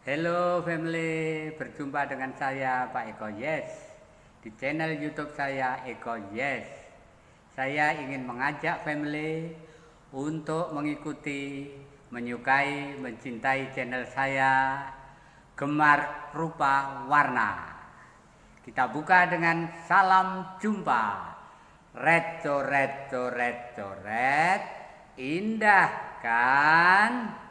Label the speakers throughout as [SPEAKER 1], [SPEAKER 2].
[SPEAKER 1] Halo family, berjumpa dengan saya Pak Eko Yes di channel YouTube saya Eko Yes. Saya ingin mengajak family untuk mengikuti, menyukai, mencintai channel saya Gemar Rupa Warna. Kita buka dengan salam jumpa. Red coret coret coret, indah kan?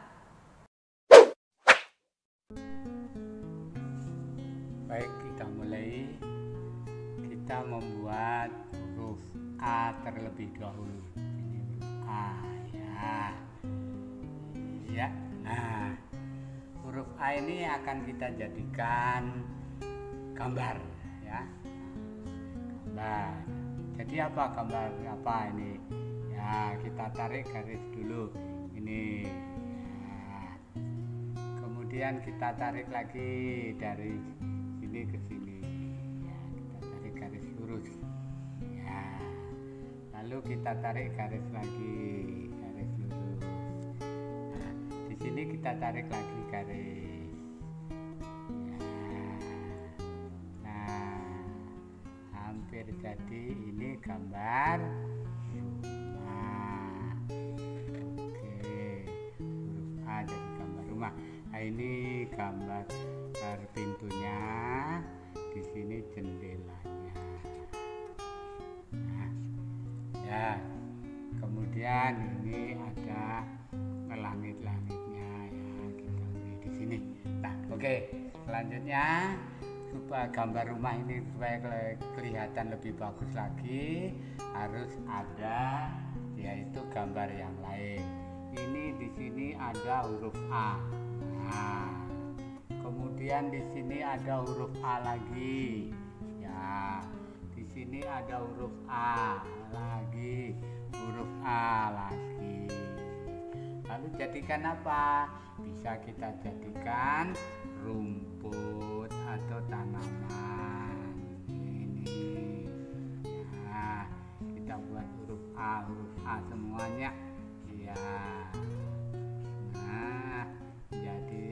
[SPEAKER 1] Baik, kita mulai. Kita membuat huruf A terlebih dahulu. Ini huruf A ya. Ya. Nah, huruf A ini akan kita jadikan gambar ya. Gambar. Jadi apa gambar apa ini? Ya, kita tarik garis dulu. Ini. Ya. Kemudian kita tarik lagi dari sini ke sini ya, kita tarik garis lurus ya, lalu kita tarik garis lagi, garis lurus. Nah, di sini kita tarik lagi garis ya. Nah, hampir jadi. Ini gambar rumah. Oke, huruf A jadi gambar rumah. Nah, ini gambar pintunya, di sini jendelanya. Nah, ya. Kemudian ini ada langit-langitnya ya, kita lihat di sini. Nah, oke. Selanjutnya supaya gambar rumah ini supaya kelihatan lebih bagus lagi, harus ada yaitu gambar yang lain. Ini di sini ada huruf A. Nah, kemudian di sini ada huruf A lagi. Ya, di sini ada huruf A lagi, huruf A lagi. Lalu jadikan apa? Bisa kita jadikan rumput atau tanaman. Ini. Ya, kita buat huruf A semuanya. Ya. Nah, jadi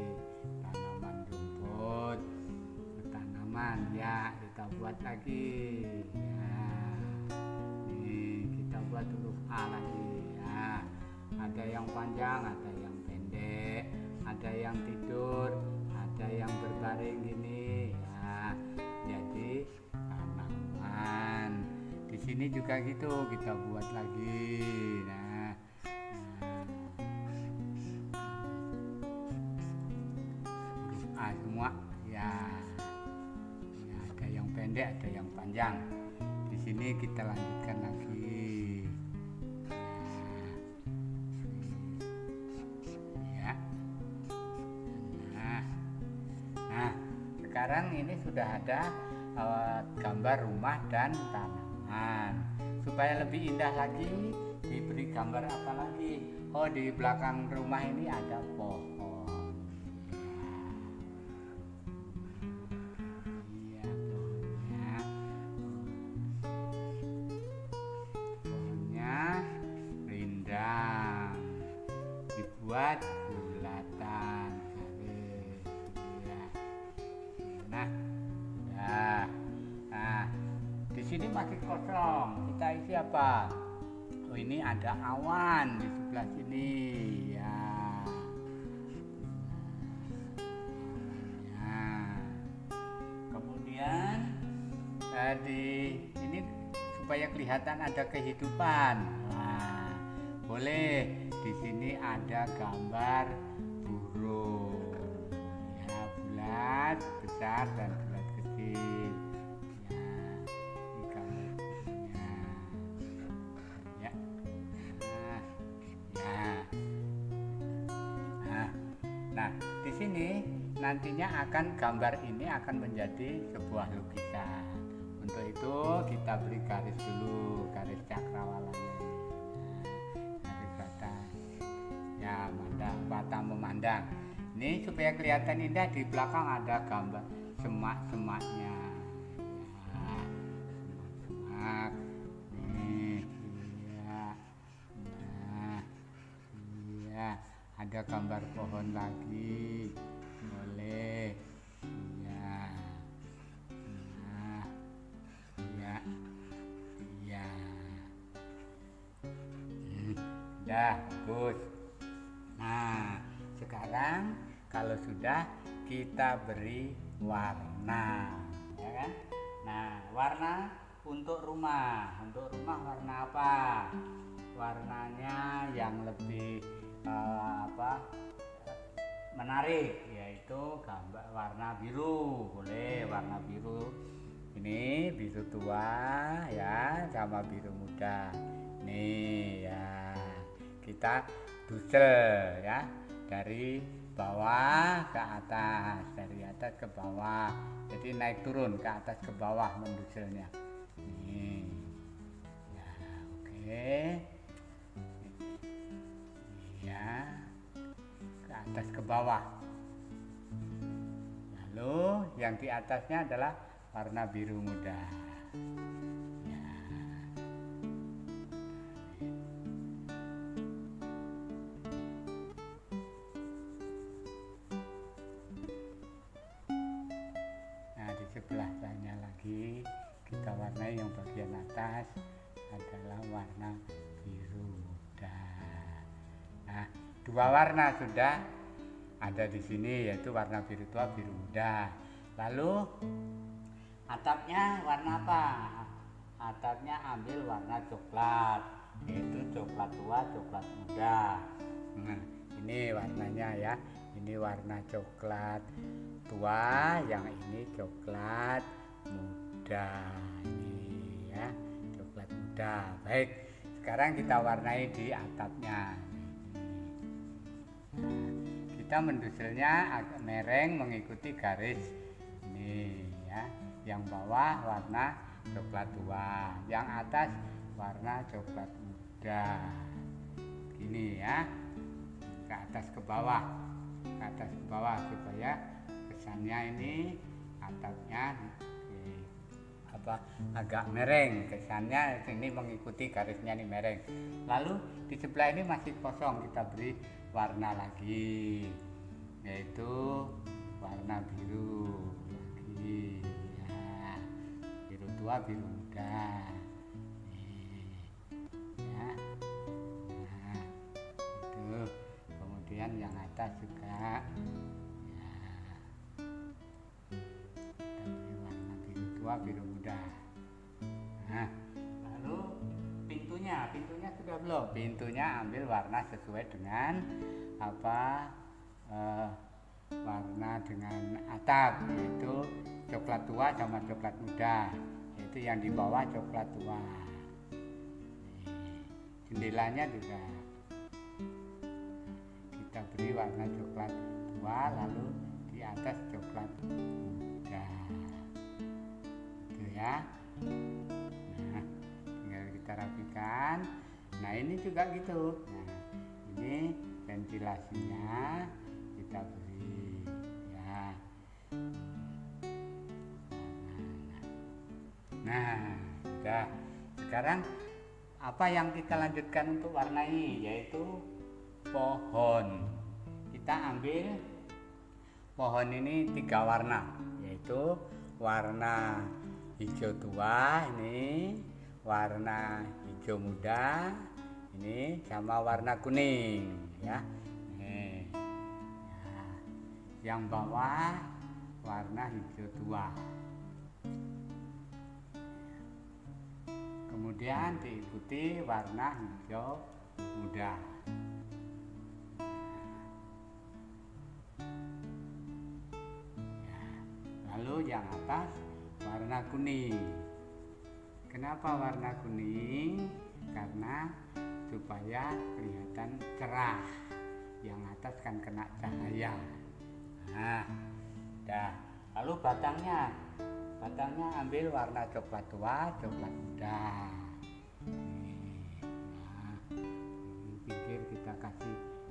[SPEAKER 1] ya, kita buat lagi ya. Nih, kita buat huruf A lagi ya. Ada yang panjang, ada yang pendek, ada yang tidur, ada yang berbaring gini ya. Jadi tanaman. Di sini juga gitu, kita buat lagi. Nah, huruf A semua ya. Pendek, ada yang panjang. Di sini kita lanjutkan lagi. Ya. Nah, sekarang ini sudah ada gambar rumah dan tanaman. Supaya lebih indah lagi, diberi gambar apa lagi? Oh, di belakang rumah ini ada pohon. Buat bulatan garis ya. Nah, ya. Nah, di sini masih kosong. Kita isi apa? Oh, ini ada awan di sebelah sini ya. Nah, kemudian ini supaya kelihatan ada kehidupan. Nah, boleh. Di sini ada gambar burung ya, bulat besar dan bulat kecil ya. Ini gambar burungnya ya. Nah, di sini nantinya gambar ini akan menjadi sebuah lukisan. Untuk itu kita beri garis dulu, garis cakrawalanya. Batang memandang. Ini supaya kelihatan indah, di belakang ada gambar semak-semaknya. Ya, semak. Nih, iya. Nah, iya. Ada gambar pohon lagi. Iya. Nah, iya. Iya. Udah bagus. Nah, sekarang kalau sudah kita beri warna, ya kan? Nah, warna untuk rumah warna apa? Warnanya yang lebih menarik, yaitu gambar warna biru. Boleh warna biru. Ini biru tua ya, sama biru muda. Nih ya, kita dusel ya, dari bawah ke atas, dari atas ke bawah. Jadi naik turun ke atas ke bawah menduselnya. Nih ya, oke. Ya, ke atas ke bawah. Lalu yang di atasnya adalah warna biru muda. Ya. Nah, di sebelah sana lagi kita warnai yang bagian atas adalah warna biru muda. Nah, dua warna sudah ada di sini, yaitu warna biru tua, biru muda. Lalu atapnya warna apa? Atapnya ambil warna coklat, yaitu coklat tua, coklat muda. Nah, ini warnanya ya. Ini warna coklat tua, yang ini coklat muda. Ini ya, coklat muda. Baik, sekarang kita warnai di atapnya. Nah, kita menduselnya agak mereng mengikuti garis ini ya. Yang bawah warna coklat tua, yang atas warna coklat muda. Gini ya, ke atas ke bawah, ke atas ke bawah, supaya kesannya ini atapnya agak mereng. Kesannya ini mengikuti garisnya ini mereng. Lalu di sebelah ini masih kosong, kita beri warna lagi, yaitu warna biru lagi ya, biru tua, biru muda. Ya. Nah, itu kemudian yang atas juga ya, kita beri warna biru tua, biru muda. Nah, lalu pintunya sudah belum? Pintunya ambil warna sesuai dengan warna dengan atap, yaitu coklat tua sama coklat muda, yaitu yang di bawah coklat tua. Jendelanya juga kita beri warna coklat tua, lalu di atas coklat muda, gitu ya. Nah, tinggal kita rapikan. Nah, ini juga gitu. Nah, ini ventilasinya kita beri ya. Nah, sudah. Sekarang apa yang kita lanjutkan untuk warnai, yaitu pohon. Kita ambil pohon ini 3 warna, yaitu warna hijau tua ini, warna hijau muda ini, sama warna kuning ya. Nih. Ya. Yang bawah warna hijau tua. Kemudian diikuti warna hijau muda. Ya. Lalu yang atas warna kuning. Kenapa warna kuning? Karena supaya kelihatan cerah. Yang atas kan kena cahaya. Nah, dah. Lalu batangnya ambil warna coklat tua, coklat muda. Nah, di pinggir kita kasih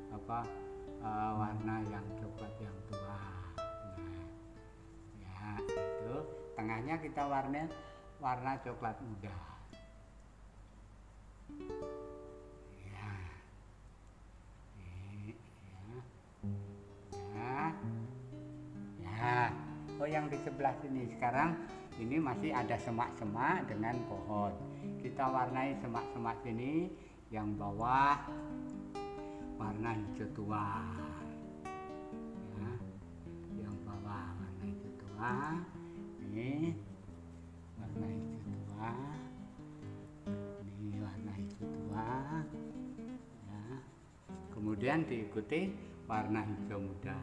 [SPEAKER 1] warna yang coklat yang tua. Nah, ya itu. Tengahnya kita warna coklat muda. Ya. Ini, ya. Ya. yang di sebelah sini. Sekarang ini masih ada semak-semak dengan pohon. Kita warnai semak-semak sini, yang bawah warna hijau tua, ya, yang bawah warna hijau tua, ini warna hijau tua, ini warna hijau tua, ya. Kemudian diikuti warna hijau muda,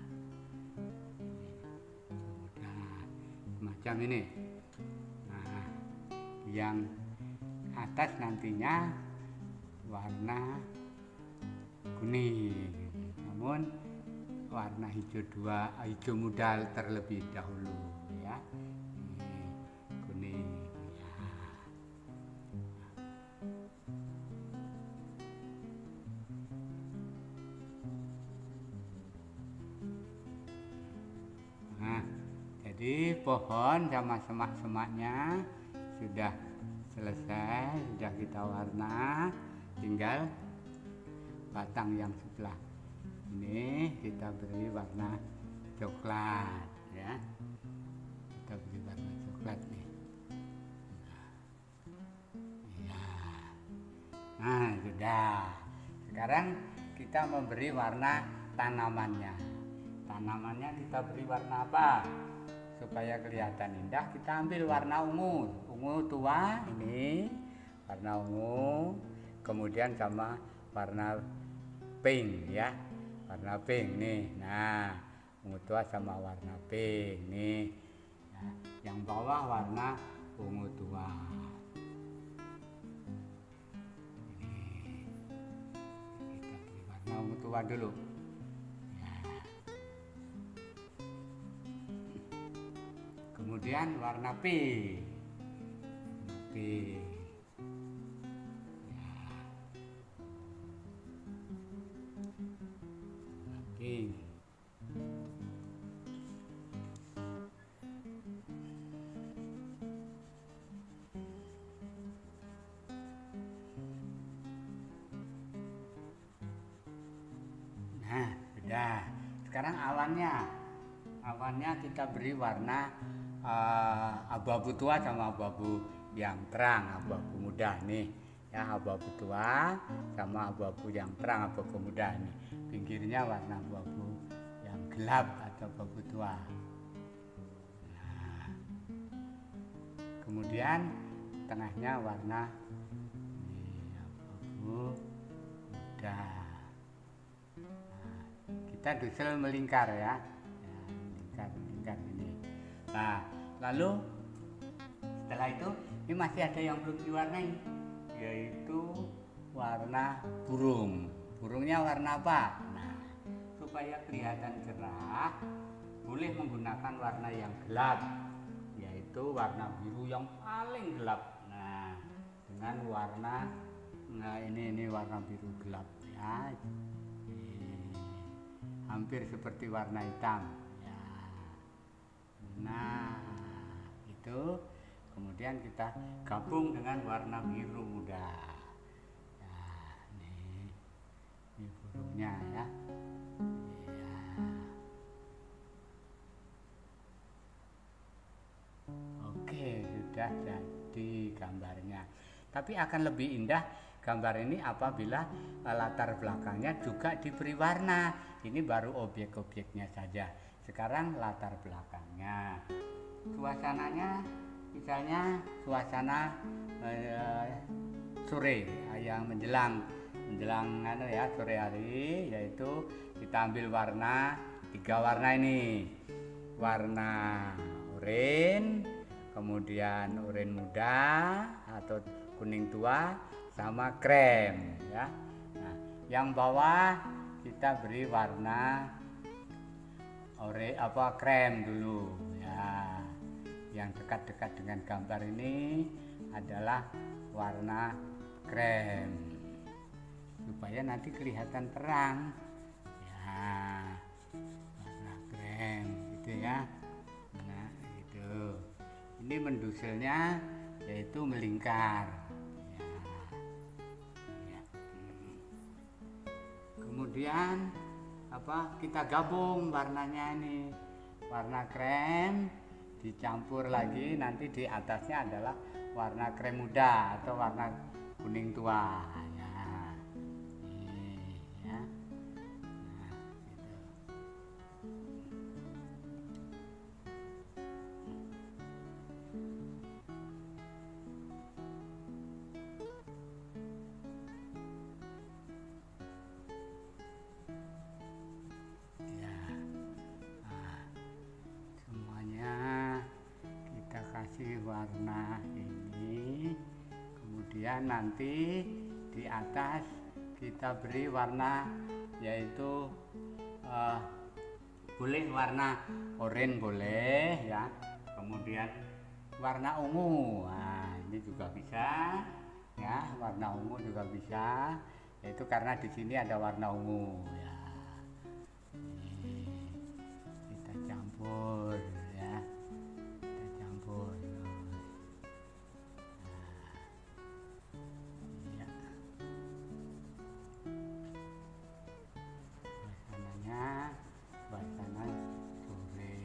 [SPEAKER 1] semacam ini. Nah, yang atas nantinya warna kuning, namun warna hijau muda terlebih dahulu, ya. Ini kuning, ya. Nah, jadi pohon sama semak-semaknya sudah selesai, sudah kita warna, tinggal batang yang sebelah ini kita beri warna coklat, ya. Kita beri warna coklat nih. Ya. Nah, sudah. Sekarang kita memberi warna tanamannya. Tanamannya kita beri warna apa? Supaya kelihatan indah, kita ambil warna ungu tua ini, warna ungu, kemudian sama warna pink, ya, warna pink nih. Nah, ungu tua sama warna pink nih, ya. Yang bawah warna ungu tua. Ini kita beri warna ungu tua dulu. Kemudian warna pink, ya. Warna pink. Nah, sudah. Sekarang awannya kita beri warna abu-abu tua sama abu-abu yang terang, abu-abu muda nih, ya, abu-abu tua sama abu-abu yang terang, abu-abu muda nih. Pinggirnya warna abu-abu yang gelap atau abu-abu tua. Nah, kemudian tengahnya warna abu-abu muda. Nah, kita dusel melingkar, ya, melingkar ini. Nah, lalu setelah itu ini masih ada yang belum diwarnai, yaitu warna burung. Burungnya warna apa? Nah, supaya kelihatan cerah, boleh menggunakan warna yang gelap, yaitu warna biru yang paling gelap. Nah, dengan warna, ini warna biru gelap, ya. Hampir seperti warna hitam. Nah, itu kemudian kita gabung dengan warna biru muda. Nah, ini burungnya, ya. Ya. Oke, sudah jadi gambarnya. Tapi akan lebih indah gambar ini apabila latar belakangnya juga diberi warna. Ini baru objek-objeknya saja. Sekarang latar belakangnya, suasananya, misalnya suasana sore, yang menjelang sore hari, yaitu kita ambil warna, 3 warna ini, warna oranye, kemudian oranye muda atau kuning tua, sama krem, ya. Nah, yang bawah kita beri warna krem dulu, ya. Yang dekat-dekat dengan gambar ini adalah warna krem, supaya nanti kelihatan terang, ya, warna krem gitu, ya. Nah, itu ini menduselnya yaitu melingkar, ya. Kemudian kita gabung warnanya ini, warna krem dicampur lagi, nanti di atasnya adalah warna krem muda atau warna kuning tua ya. Ini ya. Nah, gitu. Ya. Nah, semuanya kita kasih warna ini, kemudian nanti di atas kita beri warna, yaitu boleh warna oranye boleh ya, kemudian warna ungu, nah ini juga bisa ya, warna ungu juga bisa, yaitu karena di sini ada warna ungu ya. Ini kita campur ya, kita campur. Suasana sore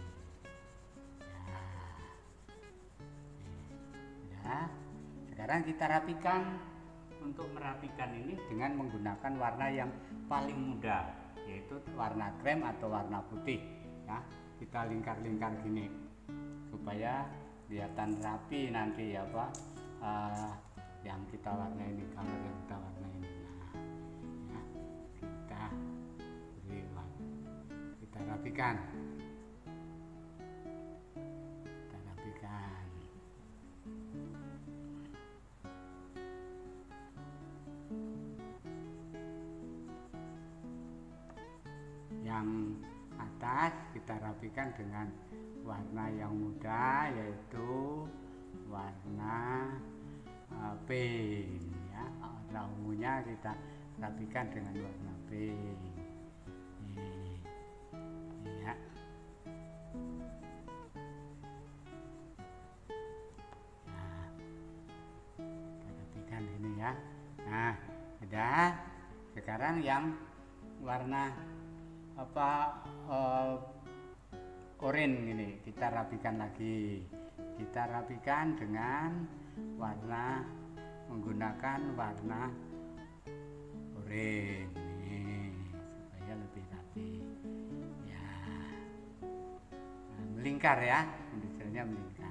[SPEAKER 1] ya. Sekarang kita rapikan. Untuk merapikan ini dengan menggunakan warna yang paling mudah, yaitu warna krem atau warna putih ya. Kita lingkar-lingkar gini supaya kelihatan rapi nanti ya Pak, yang kita warna ini, color yang kita warna ini. Nah, ya, kita rapikan, yang atas kita rapikan dengan warna yang muda, yaitu warna pink ya. Warna ungunya kita rapikan dengan warna pink. Ya. Nah, kita rapikan ini ya. Nah, sudah. Sekarang yang warna oranye ini kita rapikan lagi. Kita rapikan dengan warna, menggunakan warna oranye ini supaya lebih rapi ya. Nah, melingkar ya, misalnya melingkar.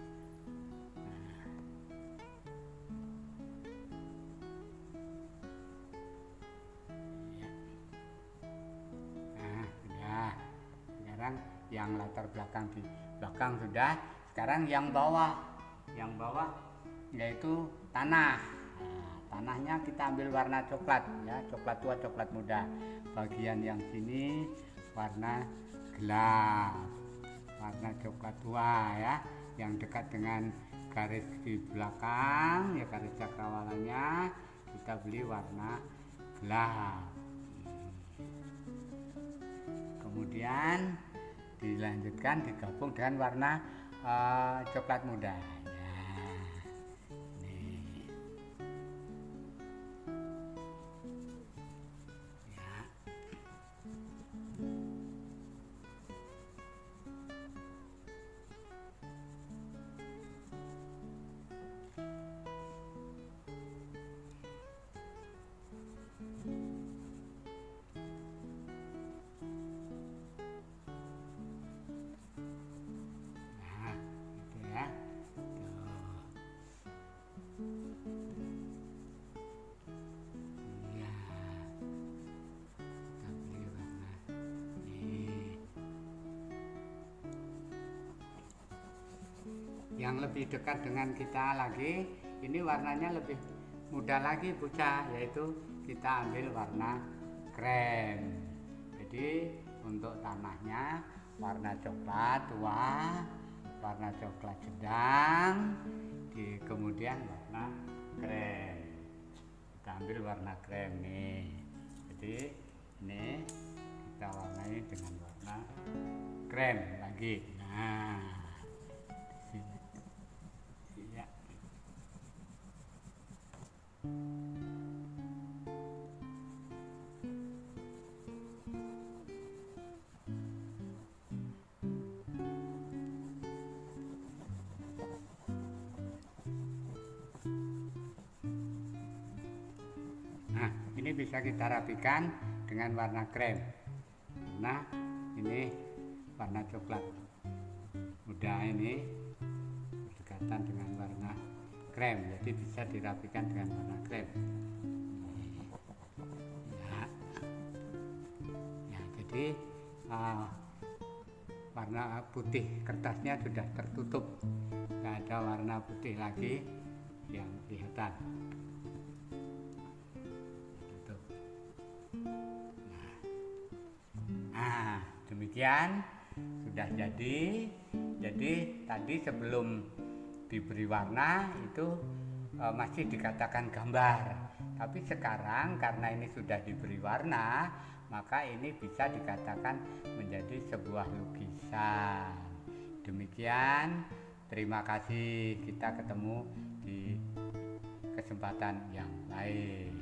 [SPEAKER 1] Yang latar belakang di belakang sudah. Sekarang yang bawah yaitu tanah. Nah, tanahnya kita ambil warna coklat ya, coklat tua, coklat muda. Bagian yang sini warna gelap, warna coklat tua ya, yang dekat dengan garis di belakang ya, garis cakrawalanya kita beli warna gelap. Kemudian dilanjutkan digabung dengan warna coklat muda ya. Nih. Ya. Yang lebih dekat dengan kita lagi, ini warnanya lebih mudah lagi bocah, yaitu kita ambil warna krem. Jadi untuk tanahnya warna coklat tua, warna coklat sedang, kemudian warna krem. Kita ambil warna krem nih. Jadi ini kita warnai dengan warna krem lagi. Nah, ya. ini bisa kita rapikan dengan warna krem. Nah, ini warna coklat muda ini berdekatan dengan warna krem, jadi bisa dirapikan dengan warna krem. Ya, jadi warna putih kertasnya sudah tertutup, nggak ada warna putih lagi yang kelihatan. Tutup. Nah, demikian sudah jadi. Jadi tadi sebelum diberi warna itu masih dikatakan gambar, tapi sekarang karena ini sudah diberi warna, maka ini bisa dikatakan menjadi sebuah lukisan. Demikian, terima kasih, kita ketemu di kesempatan yang lain.